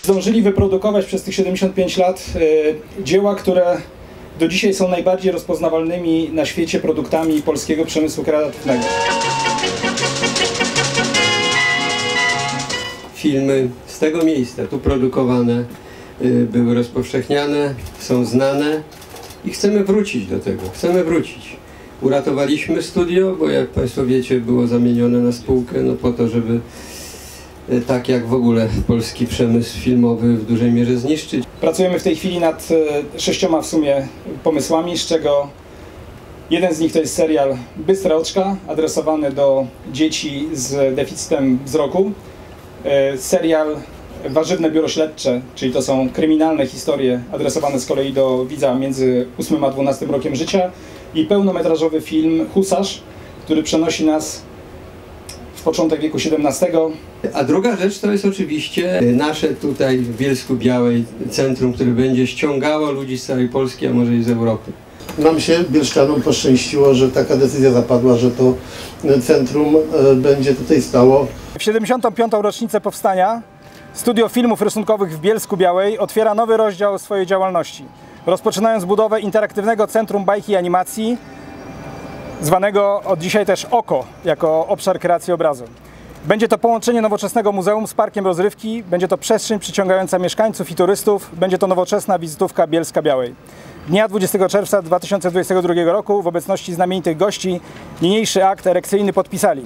zdążyli wyprodukować przez tych 75 lat dzieła, które do dzisiaj są najbardziej rozpoznawalnymi na świecie produktami polskiego przemysłu kreatywnego. Filmy z tego miejsca, tu produkowane, były rozpowszechniane, są znane i chcemy wrócić do tego, chcemy wrócić. Uratowaliśmy studio, bo jak Państwo wiecie, było zamienione na spółkę, no po to, żeby tak jak w ogóle polski przemysł filmowy w dużej mierze zniszczyć. Pracujemy w tej chwili nad 6 w sumie pomysłami, z czego jeden z nich to jest serial Bystra oczka, adresowany do dzieci z deficytem wzroku. Serial Warzywne biuro śledcze, czyli to są kryminalne historie adresowane z kolei do widza między 8 a 12 rokiem życia, i pełnometrażowy film Husarz, który przenosi nas w początek wieku XVII. A druga rzecz to jest oczywiście nasze tutaj w Bielsku-Białej centrum, które będzie ściągało ludzi z całej Polski, a może i z Europy. Nam się, bielszczanom, poszczęściło, że taka decyzja zapadła, że to centrum będzie tutaj stało. W 75. rocznicę powstania Studio Filmów Rysunkowych w Bielsku-Białej otwiera nowy rozdział swojej działalności, rozpoczynając budowę interaktywnego Centrum Bajki i Animacji, zwanego od dzisiaj też OKO, jako obszar kreacji obrazu. Będzie to połączenie nowoczesnego muzeum z parkiem rozrywki, będzie to przestrzeń przyciągająca mieszkańców i turystów, będzie to nowoczesna wizytówka Bielska-Białej. Dnia 20 czerwca 2022 roku w obecności znamienitych gości niniejszy akt erekcyjny podpisali